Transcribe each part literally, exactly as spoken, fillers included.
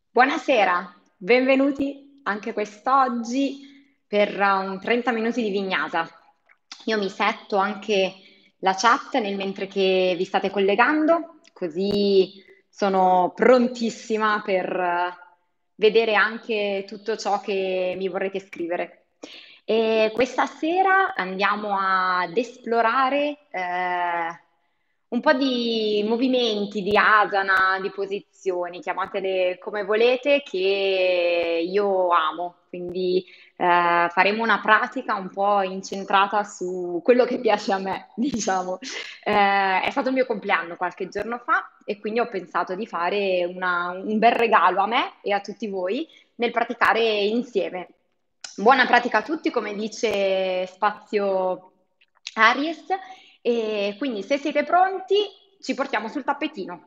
Buonasera, benvenuti anche quest'oggi per uh, un trenta minuti di Vignasa. Io mi setto anche la chat nel mentre che vi state collegando, così sono prontissima per uh, vedere anche tutto ciò che mi vorrete scrivere. E questa sera andiamo ad esplorare eh, un po' di movimenti, di asana, di posizioni, chiamatele come volete, che io amo. Quindi eh, faremo una pratica un po' incentrata su quello che piace a me, diciamo. Eh, è stato il mio compleanno qualche giorno fa e quindi ho pensato di fare una- un bel regalo a me e a tutti voi nel praticare insieme. Buona pratica a tutti, come dice Spazio Aries, e quindi se siete pronti ci portiamo sul tappetino.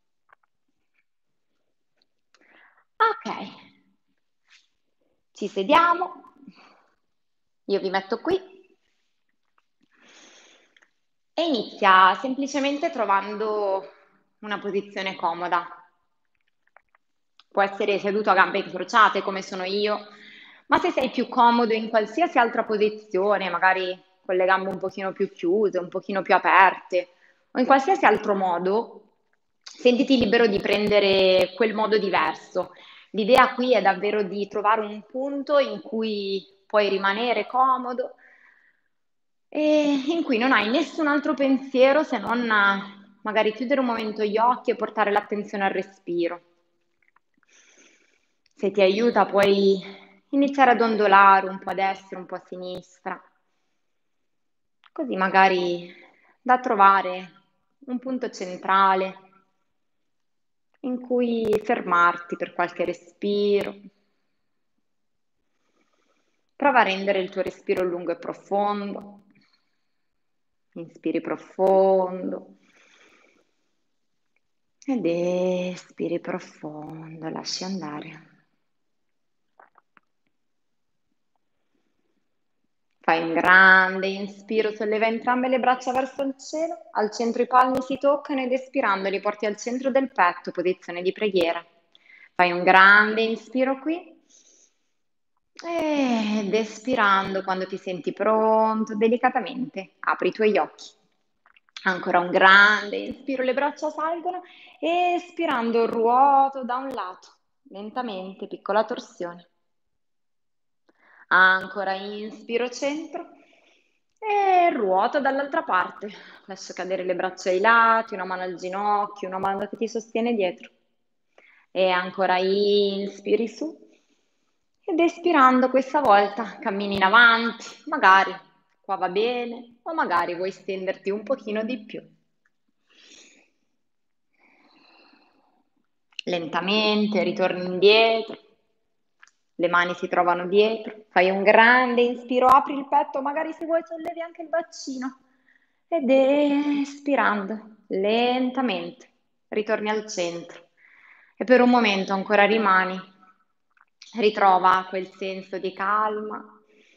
Ok, ci sediamo, io vi metto qui e inizia semplicemente trovando una posizione comoda. Può essere seduto a gambe incrociate come sono io, ma se sei più comodo in qualsiasi altra posizione, magari con le gambe un pochino più chiuse, un pochino più aperte, o in qualsiasi altro modo, sentiti libero di prendere quel modo diverso. L'idea qui è davvero di trovare un punto in cui puoi rimanere comodo e in cui non hai nessun altro pensiero se non eh, magari chiudere un momento gli occhi e portare l'attenzione al respiro. Se ti aiuta puoi iniziare ad ondolare un po' a destra, un po' a sinistra, così magari da trovare un punto centrale in cui fermarti per qualche respiro. Prova a rendere il tuo respiro lungo e profondo. Inspiri profondo ed espiri profondo, lasci andare. Fai un grande inspiro, solleva entrambe le braccia verso il cielo, al centro i palmi si toccano ed espirando li porti al centro del petto, posizione di preghiera. Fai un grande inspiro qui ed espirando quando ti senti pronto, delicatamente apri i tuoi occhi. Ancora un grande inspiro, le braccia salgono, espirando ruoto da un lato, lentamente, piccola torsione. Ancora inspiro centro e ruoto dall'altra parte. Lascio cadere le braccia ai lati, una mano al ginocchio, una mano che ti sostiene dietro. E ancora inspiri su ed espirando questa volta cammini in avanti, magari qua va bene o magari vuoi stenderti un pochino di più. Lentamente ritorni indietro, le mani si trovano dietro, fai un grande inspiro, apri il petto, magari se vuoi sollevi anche il bacino ed espirando lentamente ritorni al centro e per un momento ancora rimani, ritrova quel senso di calma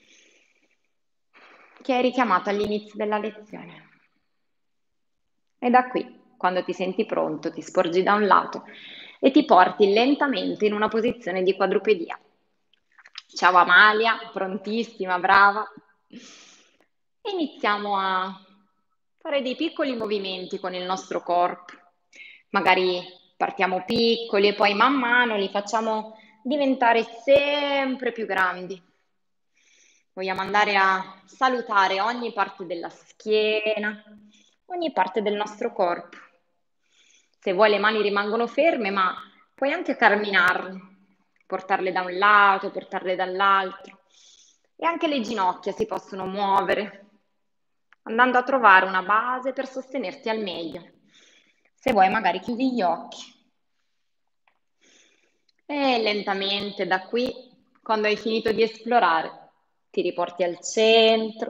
che hai richiamato all'inizio della lezione. E da qui, quando ti senti pronto, ti sporgi da un lato e ti porti lentamente in una posizione di quadrupedia. Ciao Amalia, prontissima, brava. Iniziamo a fare dei piccoli movimenti con il nostro corpo. Magari partiamo piccoli e poi man mano li facciamo diventare sempre più grandi. Vogliamo andare a salutare ogni parte della schiena, ogni parte del nostro corpo. Se vuoi le mani rimangono ferme, ma puoi anche camminarle, portarle da un lato, portarle dall'altro. E anche le ginocchia si possono muovere, andando a trovare una base per sostenerti al meglio. Se vuoi magari chiudi gli occhi. E lentamente da qui, quando hai finito di esplorare, ti riporti al centro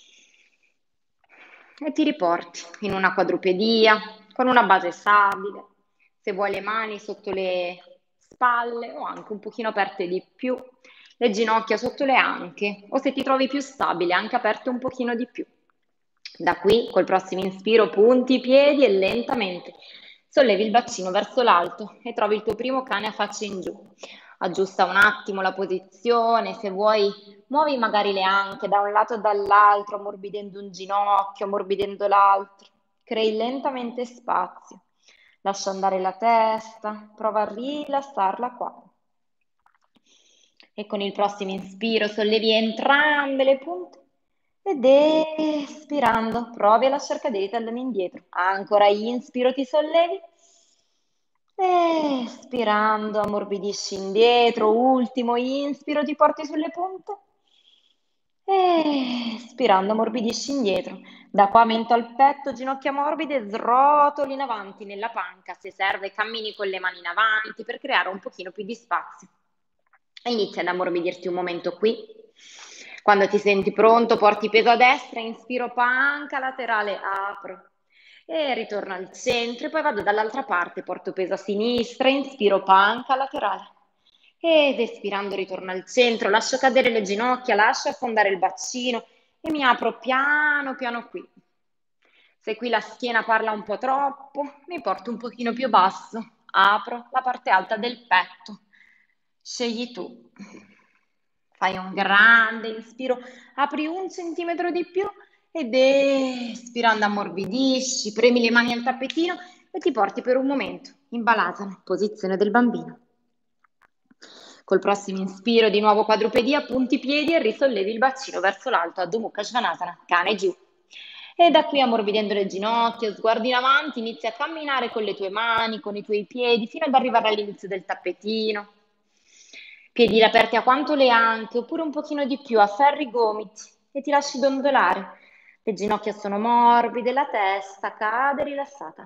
e ti riporti in una quadrupedia con una base stabile. Se vuoi le mani sotto le spalle o anche un pochino aperte di più, le ginocchia sotto le anche o se ti trovi più stabile anche aperte un pochino di più. Da qui, col prossimo inspiro, punti i piedi e lentamente Sollevi il bacino verso l'alto e trovi il tuo primo cane a faccia in giù. Aggiusta un attimo la posizione, se vuoi muovi magari le anche da un lato o dall'altro, ammorbidendo un ginocchio, ammorbidendo l'altro. Crei lentamente spazio. Lascia andare la testa, prova a rilassarla qua. E con il prossimo inspiro sollevi entrambe le punte ed espirando provi a lasciare cadere i talloni indietro. Ancora inspiro, ti sollevi. Espirando ammorbidisci indietro. Ultimo inspiro, ti porti sulle punte. Espirando ammorbidisci indietro. Da qua mento al petto, ginocchia morbide, srotoli in avanti nella panca. Se serve cammini con le mani in avanti per creare un pochino più di spazio. E inizia ad ammorbidirti un momento qui. Quando ti senti pronto, porti peso a destra, inspiro panca laterale, apro. E ritorno al centro e poi vado dall'altra parte, porto peso a sinistra, inspiro panca laterale. Ed espirando ritorno al centro, lascio cadere le ginocchia, lascio affondare il bacino e mi apro piano piano qui. Se qui la schiena parla un po' troppo, mi porto un pochino più basso, apro la parte alta del petto. Scegli tu. Fai un grande inspiro, apri un centimetro di più ed espirando ammorbidisci, premi le mani al tappetino e ti porti per un momento in balasana, posizione del bambino. Col prossimo inspiro di nuovo quadrupedia, punti i piedi e risollevi il bacino verso l'alto, Adho Mukha Svanasana, cane giù. E da qui ammorbidendo le ginocchia, sguardo in avanti, inizi a camminare con le tue mani, con i tuoi piedi, fino ad arrivare all'inizio del tappetino. Piedi aperti a quanto le anche, oppure un pochino di più, afferri i gomiti e ti lasci dondolare. Le ginocchia sono morbide, la testa cade rilassata.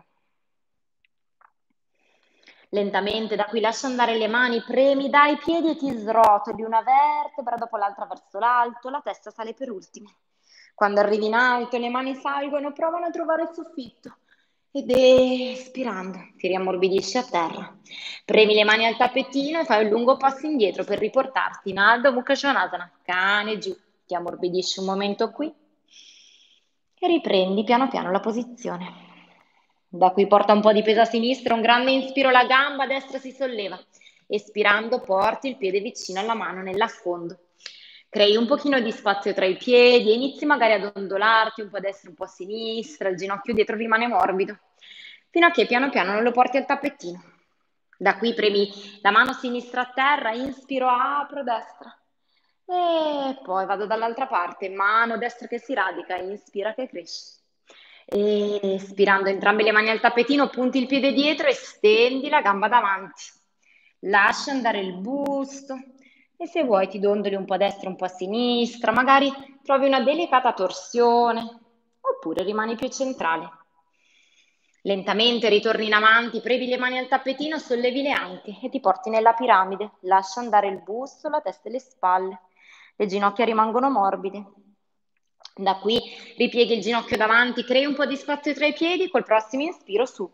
Lentamente da qui lascia andare le mani, premi dai piedi e ti srotoli una vertebra dopo l'altra verso l'alto, la testa sale per ultima. Quando arrivi in alto le mani salgono, provano a trovare il soffitto. Ed espirando ti riammorbidisci a terra. Premi le mani al tappetino e fai un lungo passo indietro per riportarti in Adho Mukha Svanasana, cane giù. Ti ammorbidisci un momento qui e riprendi piano piano la posizione. Da qui porta un po' di peso a sinistra, un grande inspiro, la gamba destra si solleva. Espirando porti il piede vicino alla mano nell'affondo. Crei un pochino di spazio tra i piedi e inizi magari ad ondolarti un po' a destra, un po' a sinistra, il ginocchio dietro rimane morbido, fino a che piano piano non lo porti al tappetino. Da qui premi la mano sinistra a terra, inspiro, apro destra. E poi vado dall'altra parte, mano destra che si radica, inspira che cresce. E espirando entrambe le mani al tappetino, punti il piede dietro e stendi la gamba davanti. Lascia andare il busto e se vuoi ti dondoli un po' a destra, un po' a sinistra, magari trovi una delicata torsione oppure rimani più centrale. Lentamente ritorni in avanti, premi le mani al tappetino, sollevi le anche e ti porti nella piramide. Lascia andare il busto, la testa e le spalle. Le ginocchia rimangono morbide. Da qui ripieghi il ginocchio davanti, crei un po' di spazio tra i piedi, col prossimo inspiro su.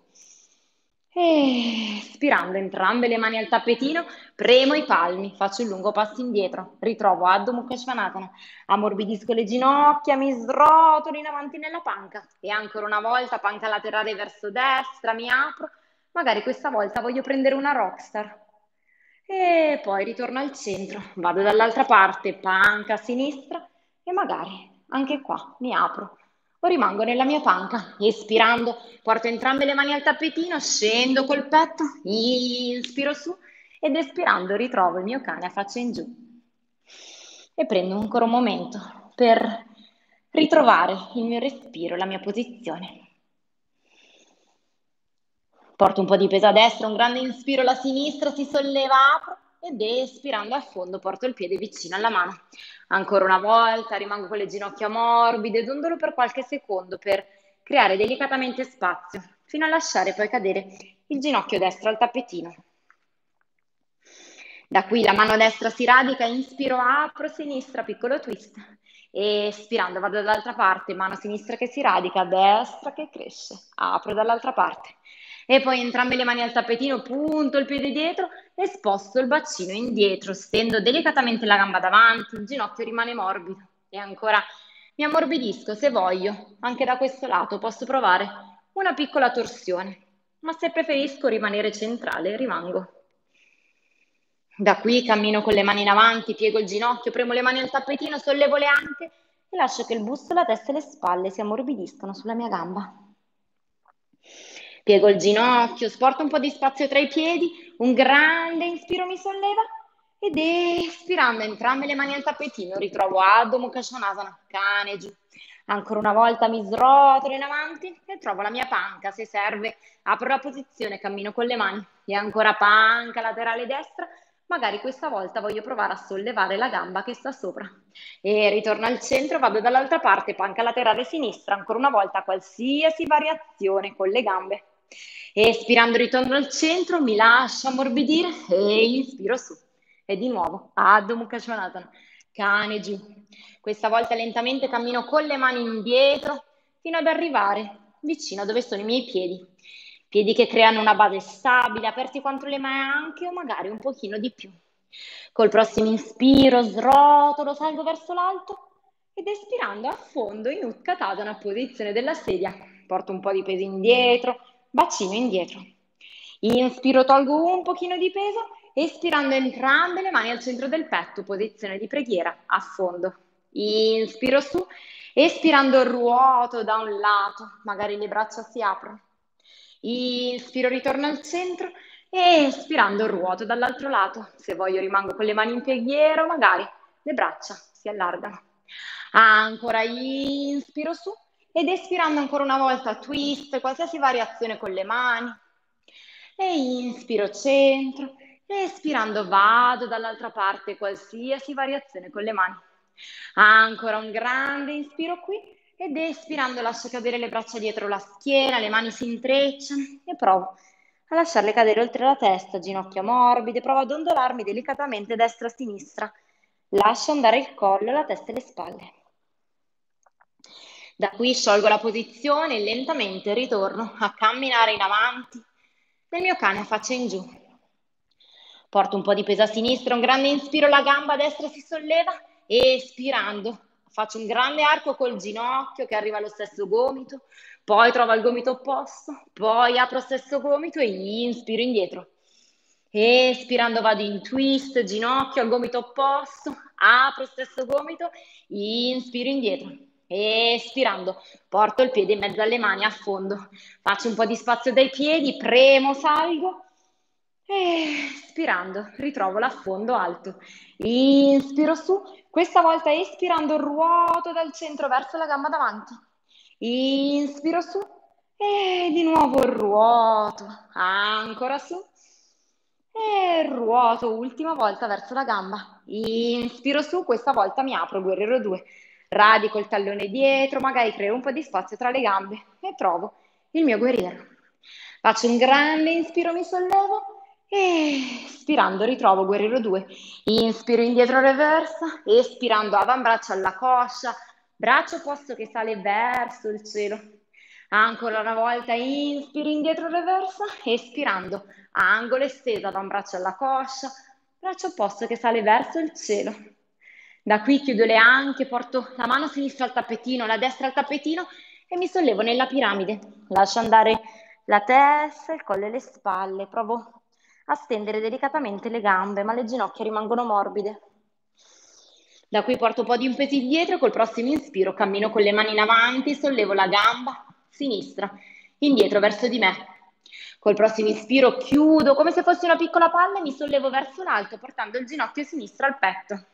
E espirando entrambe le mani al tappetino, premo i palmi, faccio un lungo passo indietro, ritrovo Adho Mukha Svanasana, ammorbidisco le ginocchia, mi srotolo in avanti nella panca e ancora una volta panca laterale verso destra, mi apro, magari questa volta voglio prendere una rockstar. E poi ritorno al centro, vado dall'altra parte, panca a sinistra e magari anche qua mi apro o rimango nella mia panca. Espirando porto entrambe le mani al tappetino, scendo col petto, inspiro su ed espirando ritrovo il mio cane a faccia in giù. E prendo ancora un momento per ritrovare il mio respiro, la mia posizione. Porto un po' di peso a destra, un grande inspiro, la sinistra si solleva, apro ed espirando a fondo porto il piede vicino alla mano. Ancora una volta rimango con le ginocchia morbide, dondolo per qualche secondo per creare delicatamente spazio, fino a lasciare poi cadere il ginocchio destro al tappetino. Da qui la mano destra si radica, inspiro, apro, sinistra, piccolo twist. Espirando vado dall'altra parte, mano sinistra che si radica, destra che cresce, apro dall'altra parte. E poi entrambe le mani al tappetino, punto il piede dietro e sposto il bacino indietro, stendo delicatamente la gamba davanti, il ginocchio rimane morbido. E ancora mi ammorbidisco se voglio, anche da questo lato posso provare una piccola torsione. ma se preferisco rimanere centrale, rimango. Da qui cammino con le mani in avanti, piego il ginocchio, premo le mani al tappetino, sollevo le anche e lascio che il busto, la testa e le spalle si ammorbidiscano sulla mia gamba. Piego il ginocchio, sporto un po' di spazio tra i piedi, un grande inspiro mi solleva ed espirando entrambe le mani al tappetino ritrovo Adho Mukha Svanasana, cane giù. Ancora una volta mi srotolo in avanti e trovo la mia panca, se serve apro la posizione, cammino con le mani e ancora panca laterale destra, magari questa volta voglio provare a sollevare la gamba che sta sopra e ritorno al centro, vado dall'altra parte, panca laterale sinistra, ancora una volta qualsiasi variazione con le gambe. Espirando ritorno al centro, mi lascio ammorbidire e inspiro su. E di nuovo, Adho Mukha Svanasana, cane giù. Questa volta lentamente cammino con le mani indietro fino ad arrivare vicino a dove sono i miei piedi. Piedi che creano una base stabile, aperti contro le mani anche o magari un pochino di più. Col prossimo inspiro srotolo, salgo verso l'alto ed espirando affondo in Utkatasana, posizione della sedia. Porto un po' di peso indietro, bacino indietro. Inspiro, tolgo un pochino di peso, espirando entrambe le mani al centro del petto, posizione di preghiera, affondo. Inspiro su, espirando ruoto da un lato, magari le braccia si aprono. Inspiro, ritorno al centro e espirando ruoto dall'altro lato. Se voglio rimango con le mani in preghiera, magari le braccia si allargano. Ancora inspiro su ed espirando ancora una volta twist, qualsiasi variazione con le mani. E inspiro centro, espirando vado dall'altra parte, qualsiasi variazione con le mani. Ancora un grande inspiro qui ed espirando lascio cadere le braccia dietro la schiena, le mani si intrecciano e provo a lasciarle cadere oltre la testa, ginocchia morbide, provo ad ondolarmi delicatamente destra a sinistra. Lascio andare il collo, la testa e le spalle. Da qui sciolgo la posizione e lentamente ritorno a camminare in avanti nel mio cane a faccia in giù. Porto un po' di peso a sinistra, un grande inspiro, la gamba destra si solleva e espirando faccio un grande arco col ginocchio che arriva allo stesso gomito, poi trovo il gomito opposto, poi apro lo stesso gomito e inspiro indietro. Espirando vado in twist, ginocchio al gomito opposto, apro stesso gomito, inspiro indietro. Espirando, porto il piede in mezzo alle mani, affondo, faccio un po' di spazio dai piedi, premo, salgo, e espirando, ritrovo l'affondo alto, inspiro su, questa volta espirando ruoto dal centro verso la gamba davanti, inspiro su e di nuovo ruoto, ancora su e ruoto, ultima volta verso la gamba, inspiro su, questa volta mi apro, guerriero due, radico il tallone dietro, magari creo un po' di spazio tra le gambe e trovo il mio guerriero. Faccio un grande inspiro, mi sollevo e espirando ritrovo guerriero due. Inspiro indietro reversa, espirando avambraccio alla coscia, braccio opposto che sale verso il cielo. Ancora una volta inspiro indietro reversa, espirando angolo esteso, avambraccio alla coscia, braccio opposto che sale verso il cielo. Da qui chiudo le anche, porto la mano sinistra al tappetino, la destra al tappetino e mi sollevo nella piramide. Lascio andare la testa, il collo e le spalle. Provo a stendere delicatamente le gambe, ma le ginocchia rimangono morbide. Da qui porto un po' di un peso indietro, col prossimo inspiro cammino con le mani in avanti, sollevo la gamba sinistra, indietro verso di me. Col prossimo inspiro chiudo come se fosse una piccola palla e mi sollevo verso l'alto portando il ginocchio sinistro al petto.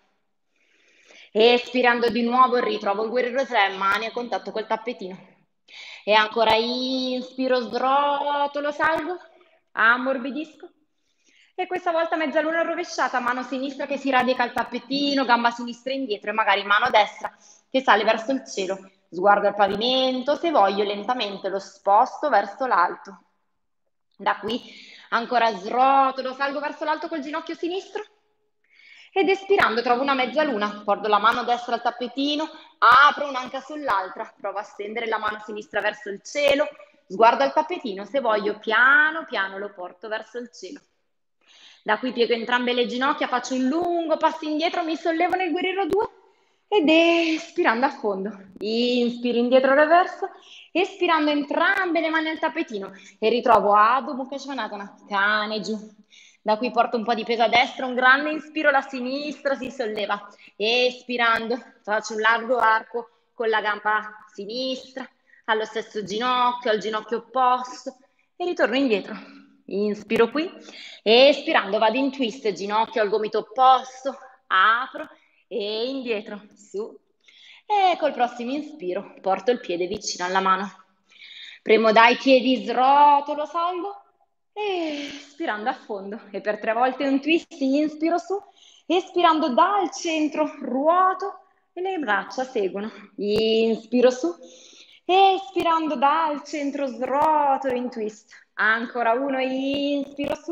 Espirando di nuovo ritrovo il guerriero tre, mani a contatto col tappetino. E ancora inspiro, srotolo, salgo, ammorbidisco. E questa volta mezzaluna rovesciata, mano sinistra che si radica al tappetino, gamba sinistra indietro e magari mano destra che sale verso il cielo. Sguardo al pavimento, se voglio lentamente lo sposto verso l'alto. Da qui ancora srotolo, salgo verso l'alto col ginocchio sinistro ed espirando trovo una mezzaluna, porto la mano destra al tappetino, apro un'anca sull'altra, provo a stendere la mano sinistra verso il cielo, sguardo al tappetino, se voglio piano piano lo porto verso il cielo. Da qui piego entrambe le ginocchia, faccio un lungo passo indietro, mi sollevo nel guerriero due ed espirando a fondo. Inspiro indietro reverso, espirando entrambe le mani al tappetino e ritrovo Adho Mukha Svanasana, cane giù. Da qui porto un po' di peso a destra, un grande inspiro, la sinistra si solleva. Espirando, faccio un largo arco con la gamba sinistra, allo stesso ginocchio, al ginocchio opposto e ritorno indietro. Inspiro qui, espirando vado in twist, ginocchio al gomito opposto, apro e indietro, su. E col prossimo inspiro porto il piede vicino alla mano. Premo dai piedi, srotolo, salgo e espirando a fondo. E per tre volte un twist, inspiro su, espirando dal centro, ruoto e le braccia seguono. Inspiro su, espirando dal centro, srotolo in twist. Ancora uno, inspiro su,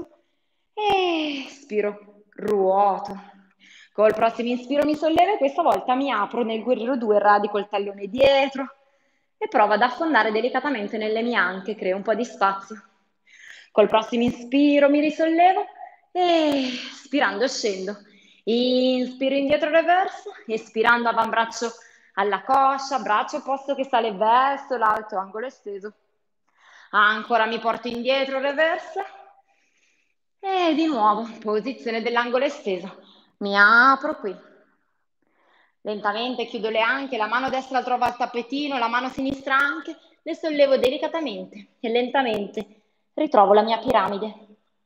espiro, ruoto. Col prossimo inspiro mi sollevo e questa volta mi apro nel guerriero due, radico il tallone dietro e provo ad affondare delicatamente nelle mie anche, creo un po' di spazio. Col prossimo inspiro mi risollevo e espirando scendo. Inspiro indietro reverso, espirando avambraccio alla coscia, braccio opposto che sale verso l'alto angolo esteso. Ancora mi porto indietro reverso e di nuovo posizione dell'angolo esteso. Mi apro qui. Lentamente chiudo le anche, la mano destra trova il tappetino, la mano sinistra anche, le sollevo delicatamente e lentamente ritrovo la mia piramide.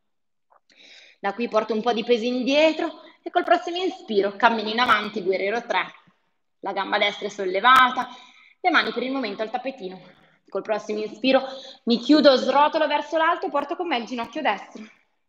Da qui porto un po' di peso indietro e col prossimo inspiro cammino in avanti, guerriero tre. La gamba destra è sollevata, le mani per il momento al tappetino. Col prossimo inspiro mi chiudo, srotolo verso l'alto, porto con me il ginocchio destro.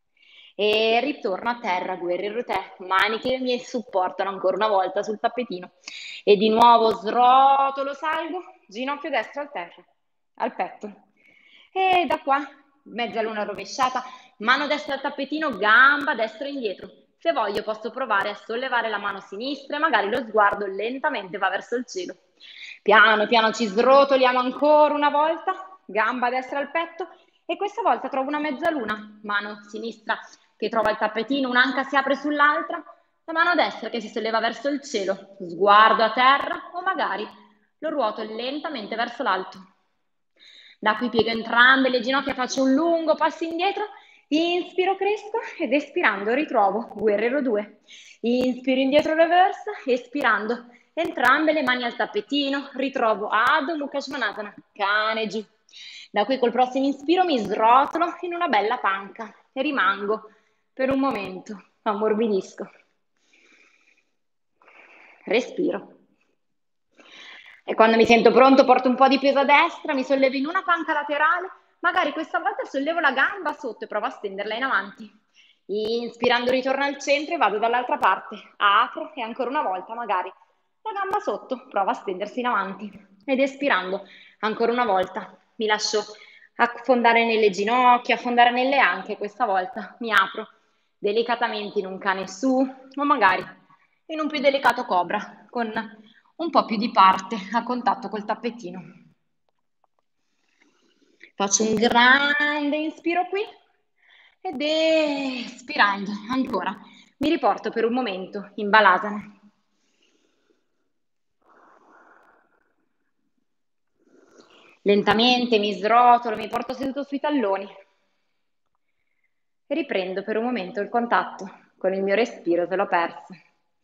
E ritorno a terra, guerriero tre, mani che mi supportano ancora una volta sul tappetino. E di nuovo srotolo, salgo, ginocchio destro al terra, al petto. E da qua, mezza luna rovesciata, mano destra al tappetino, gamba destra indietro. Se voglio posso provare a sollevare la mano sinistra e magari lo sguardo lentamente va verso il cielo. Piano piano ci srotoliamo ancora una volta, gamba destra al petto e questa volta trovo una mezzaluna, mano sinistra che trova il tappetino, un'anca si apre sull'altra, la mano destra che si solleva verso il cielo, sguardo a terra o magari lo ruoto lentamente verso l'alto. Da qui piego entrambe le ginocchia, faccio un lungo passo indietro, inspiro, cresco ed espirando ritrovo guerriero due. Inspiro indietro reverse, espirando entrambe le mani al tappetino, ritrovo Adho Mukha Svanasana, cane giù. Da qui col prossimo inspiro mi srotolo in una bella panca e rimango per un momento, ammorbidisco. Respiro. E quando mi sento pronto porto un po' di peso a destra, mi sollevo in una panca laterale, magari questa volta sollevo la gamba sotto e provo a stenderla in avanti. Inspirando ritorno al centro e vado dall'altra parte, apro e ancora una volta magari la gamba sotto, prova a stendersi in avanti ed espirando ancora una volta mi lascio affondare nelle ginocchia, affondare nelle anche, questa volta mi apro delicatamente in un cane su o magari in un più delicato cobra con un po' più di parte a contatto col tappetino. Faccio un grande inspiro qui ed espirando ancora mi riporto per un momento in Balasana. Lentamente mi srotolo, mi porto seduto sui talloni e riprendo per un momento il contatto con il mio respiro se l'ho perso.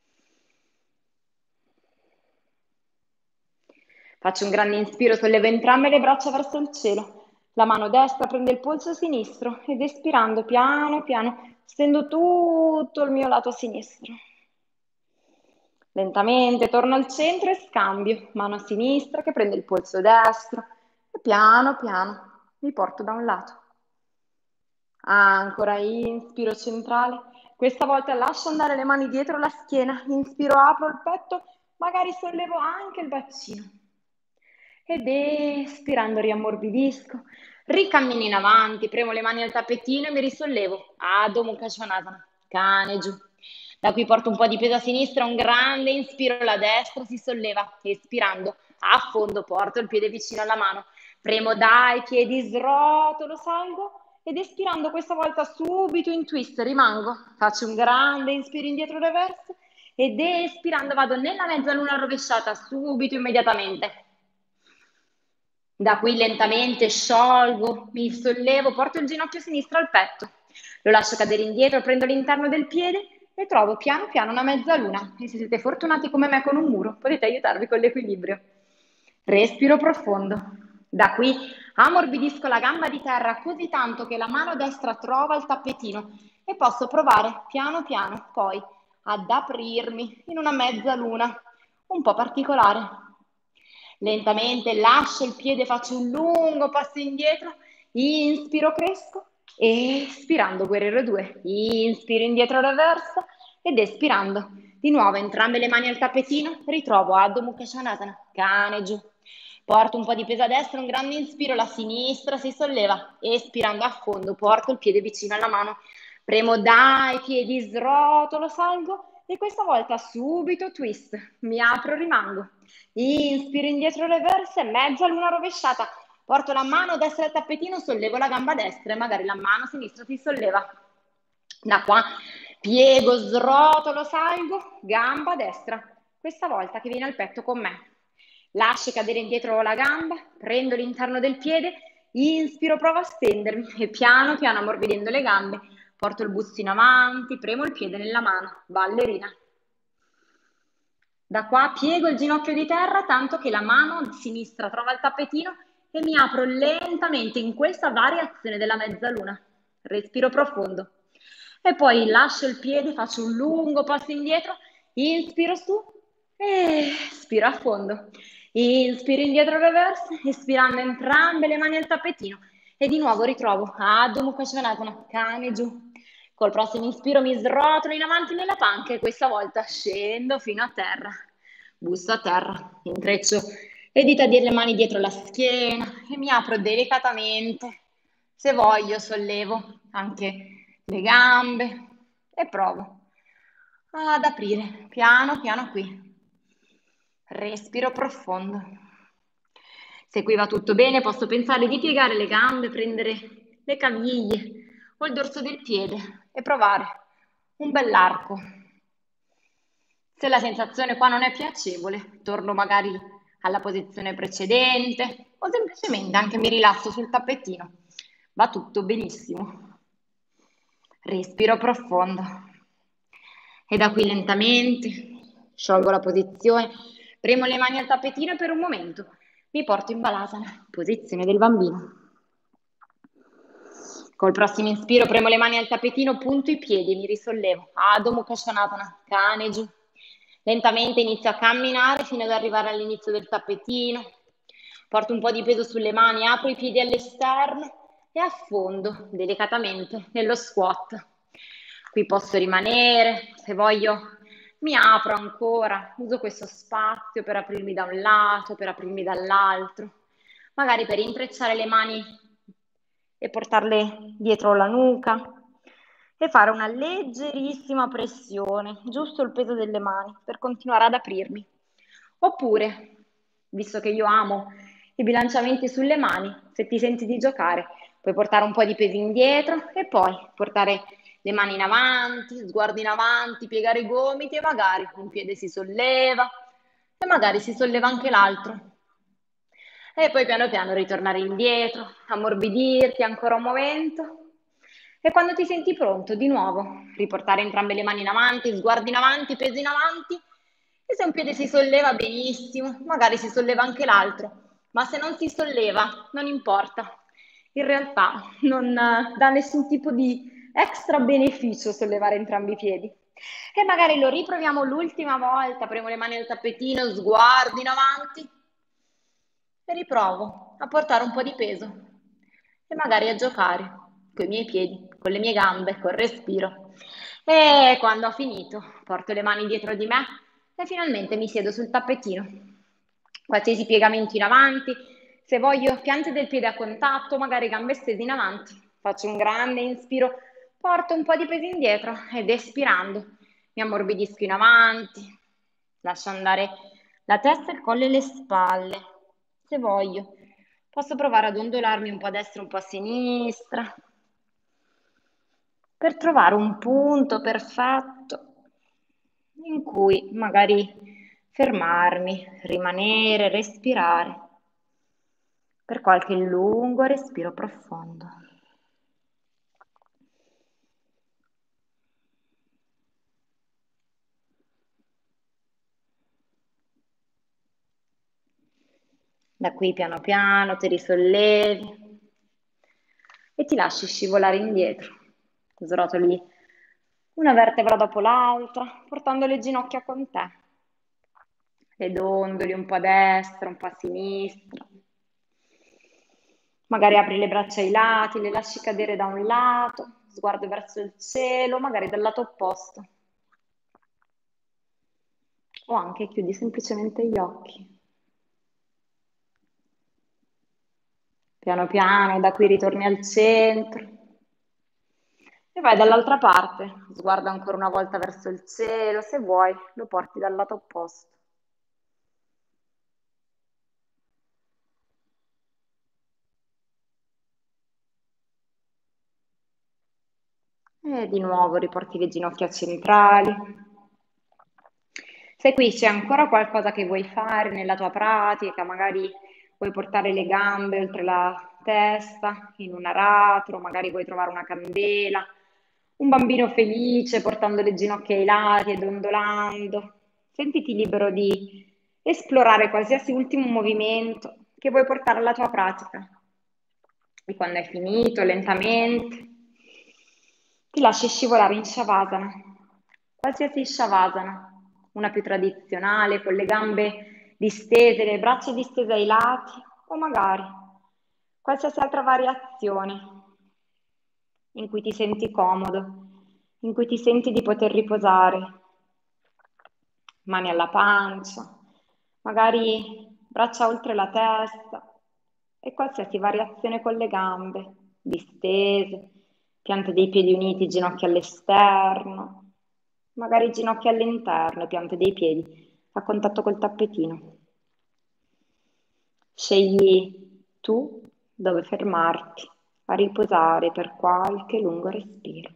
Faccio un grande inspiro, sollevo entrambe le braccia verso il cielo, la mano destra prende il polso sinistro ed espirando piano piano stendo tutto il mio lato sinistro. Lentamente torno al centro e scambio, mano sinistra che prende il polso destro e piano piano mi porto da un lato. Ancora inspiro centrale, questa volta lascio andare le mani dietro la schiena, inspiro, apro il petto, magari sollevo anche il bacino. Ed espirando riammorbidisco, ricammino in avanti, premo le mani al tappetino e mi risollevo. Adho Mukha Svanasana, cane giù. Da qui porto un po' di peso a sinistra, un grande inspiro, la destra si solleva, espirando a fondo porto il piede vicino alla mano. Premo dai piedi, srotolo, salgo ed espirando questa volta subito in twist, rimango. Faccio un grande inspiro indietro reverso ed espirando vado nella mezzaluna rovesciata subito, immediatamente. Da qui lentamente sciolgo, mi sollevo, porto il ginocchio sinistro al petto, lo lascio cadere indietro, prendo l'interno del piede e trovo piano piano una mezzaluna. E se siete fortunati come me con un muro, potete aiutarvi con l'equilibrio. Respiro profondo. Da qui ammorbidisco la gamba di terra così tanto che la mano destra trova il tappetino e posso provare piano piano poi ad aprirmi in una mezzaluna un po' particolare. Lentamente lascio il piede, faccio un lungo passo indietro, inspiro, cresco, espirando guerriero due, inspiro indietro reverso ed espirando di nuovo entrambe le mani al tappetino, ritrovo Adho Mukha Svanasana, cane giù. Porto un po' di peso a destra, un grande inspiro, la sinistra si solleva, espirando a fondo, porto il piede vicino alla mano, premo dai piedi, srotolo, salgo e questa volta subito twist, mi apro, rimango. Inspiro indietro reverse, mezza luna rovesciata, porto la mano destra al tappetino, sollevo la gamba destra e magari la mano sinistra si solleva. Da qua piego, srotolo, salgo, gamba destra, questa volta che viene al petto con me. Lascio cadere indietro la gamba, prendo l'interno del piede, inspiro, provo a stendermi e piano piano ammorbidendo le gambe, porto il busto in avanti, premo il piede nella mano, ballerina. Da qua piego il ginocchio di terra tanto che la mano sinistra trova il tappetino e mi apro lentamente in questa variazione della mezzaluna. Respiro profondo. E poi lascio il piede, faccio un lungo passo indietro, inspiro su e espiro a fondo. Inspiro indietro reverse, espirando entrambe le mani al tappetino e di nuovo ritrovo Adho Mukha Svanasana, cane giù. Col prossimo inspiro mi srotolo in avanti nella panca e questa volta scendo fino a terra. Busto a terra, intreccio le dita delle mani dietro la schiena e mi apro delicatamente. Se voglio sollevo anche le gambe e provo ad aprire piano piano qui. Respiro profondo. Se qui va tutto bene, posso pensare di piegare le gambe, prendere le caviglie o il dorso del piede e provare un bell'arco. Se la sensazione qua non è piacevole, torno magari alla posizione precedente o semplicemente anche mi rilasso sul tappetino. Va tutto benissimo. Respiro profondo. E da qui lentamente sciolgo la posizione, premo le mani al tappetino e per un momento mi porto in Balasana, posizione del bambino. Col prossimo inspiro premo le mani al tappetino, punto i piedi e mi risollevo. Adho Mukha Svanasana, cane giù. Lentamente inizio a camminare fino ad arrivare all'inizio del tappetino. Porto un po' di peso sulle mani, apro i piedi all'esterno e affondo delicatamente nello squat. Qui posso rimanere, se voglio mi apro ancora, uso questo spazio per aprirmi da un lato, per aprirmi dall'altro, magari per intrecciare le mani e portarle dietro la nuca e fare una leggerissima pressione, giusto il peso delle mani per continuare ad aprirmi. Oppure, visto che io amo i bilanciamenti sulle mani, se ti senti di giocare, puoi portare un po' di peso indietro e poi portare le mani in avanti, sguardo in avanti, piegare i gomiti e magari un piede si solleva e magari si solleva anche l'altro. E poi piano piano ritornare indietro, ammorbidirti ancora un momento. E quando ti senti pronto, di nuovo, riportare entrambe le mani in avanti, sguardo in avanti, peso in avanti. E se un piede si solleva, benissimo, magari si solleva anche l'altro. Ma se non si solleva, non importa. In realtà non dà nessun tipo di extra beneficio sollevare entrambi i piedi. E magari lo riproviamo l'ultima volta, premo le mani al tappetino, sguardo in avanti e riprovo a portare un po' di peso e magari a giocare con i miei piedi, con le mie gambe, col respiro. E quando ho finito, porto le mani dietro di me e finalmente mi siedo sul tappetino. Qualsiasi piegamento in avanti, se voglio piante del piede a contatto, magari gambe stese in avanti. Faccio un grande inspiro, porto un po' di peso indietro ed espirando mi ammorbidisco in avanti, lascio andare la testa, il collo e le spalle. Se voglio, posso provare ad ondolarmi un po' a destra e un po' a sinistra per trovare un punto perfetto in cui magari fermarmi, rimanere, respirare per qualche lungo respiro profondo. Da qui piano piano ti risollevi e ti lasci scivolare indietro. Srotoli una vertebra dopo l'altra, portando le ginocchia con te. Le dondoli un po' a destra, un po' a sinistra. Magari apri le braccia ai lati, le lasci cadere da un lato, sguardo verso il cielo, magari dal lato opposto. O anche chiudi semplicemente gli occhi. Piano piano, da qui ritorni al centro e vai dall'altra parte. Sguarda ancora una volta verso il cielo, se vuoi lo porti dal lato opposto. E di nuovo riporti le ginocchia centrali. Se qui c'è ancora qualcosa che vuoi fare nella tua pratica, magari vuoi portare le gambe oltre la testa in un aratro, magari vuoi trovare una candela, un bambino felice portando le ginocchia ai lati e dondolando. Sentiti libero di esplorare qualsiasi ultimo movimento che vuoi portare alla tua pratica. E quando hai finito, lentamente, ti lasci scivolare in Shavasana, qualsiasi Shavasana, una più tradizionale, con le gambe distese, le braccia distese ai lati, o magari qualsiasi altra variazione in cui ti senti comodo, in cui ti senti di poter riposare, mani alla pancia, magari braccia oltre la testa e qualsiasi variazione con le gambe distese, piante dei piedi uniti, ginocchia all'esterno, magari ginocchia all'interno, piante dei piedi a contatto col tappetino. Scegli tu dove fermarti a riposare per qualche lungo respiro.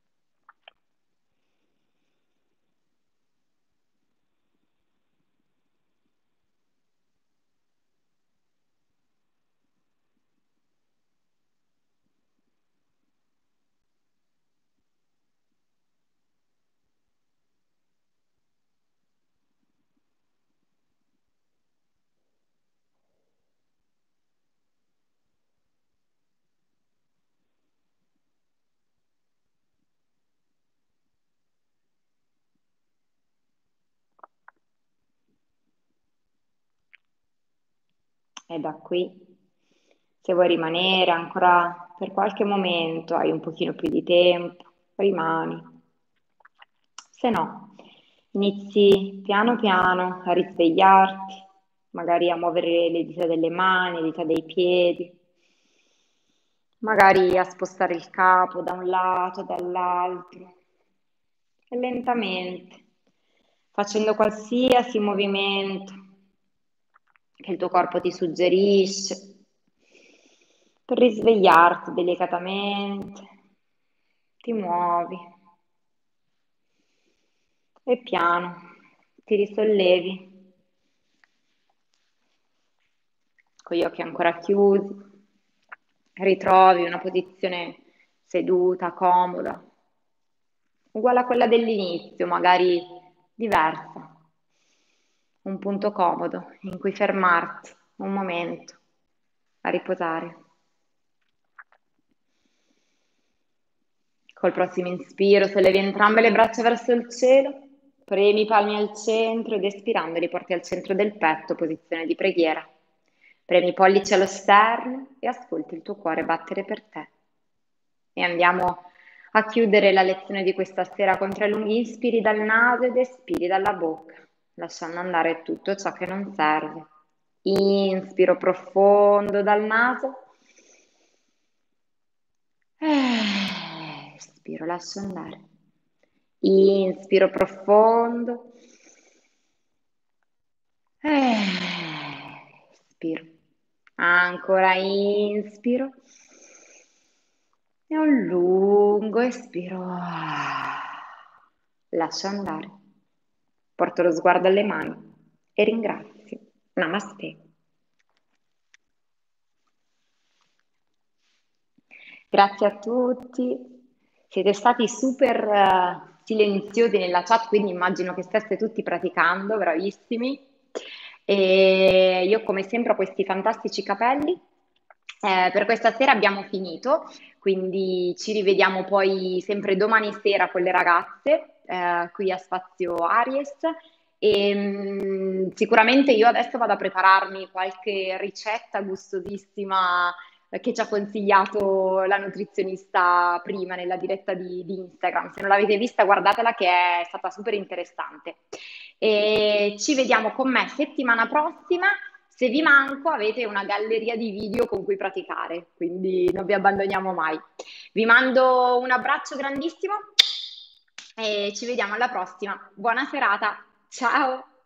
E da qui, se vuoi rimanere ancora per qualche momento, hai un pochino più di tempo, rimani. Se no, inizi piano piano a risvegliarti, magari a muovere le dita delle mani, le dita dei piedi, magari a spostare il capo da un lato, dall'altro, e lentamente, facendo qualsiasi movimento che il tuo corpo ti suggerisce, per risvegliarti delicatamente, ti muovi e piano ti risollevi con gli occhi ancora chiusi, ritrovi una posizione seduta, comoda, uguale a quella dell'inizio, magari diversa, un punto comodo in cui fermarti un momento a riposare. Col prossimo inspiro sollevi entrambe le braccia verso il cielo, premi i palmi al centro ed espirando li porti al centro del petto, posizione di preghiera. Premi i pollici allo sterno e ascolti il tuo cuore battere per te. E andiamo a chiudere la lezione di questa sera con tre lunghi inspiri dal naso ed espiri dalla bocca, lasciando andare tutto ciò che non serve. Inspiro profondo dal naso. Eh, Espiro, lascio andare. Inspiro profondo. Eh, Espiro. Ancora inspiro. E un lungo espiro. Lascio andare. porto lo sguardo alle mani e ringrazio. Namaste. Grazie a tutti. Siete stati super eh, silenziosi nella chat, quindi immagino che steste tutti praticando, bravissimi. E io come sempre ho questi fantastici capelli. Eh, per questa sera abbiamo finito, quindi ci rivediamo poi sempre domani sera con le ragazze eh, qui a Spazio Aries. E, mm, sicuramente io adesso vado a prepararmi qualche ricetta gustosissima eh, che ci ha consigliato la nutrizionista prima nella diretta di, di Instagram. Se non l'avete vista, guardatela che è stata super interessante. E ci vediamo con me settimana prossima. Se vi manco, avete una galleria di video con cui praticare, quindi non vi abbandoniamo mai. Vi mando un abbraccio grandissimo e ci vediamo alla prossima. Buona serata. Ciao!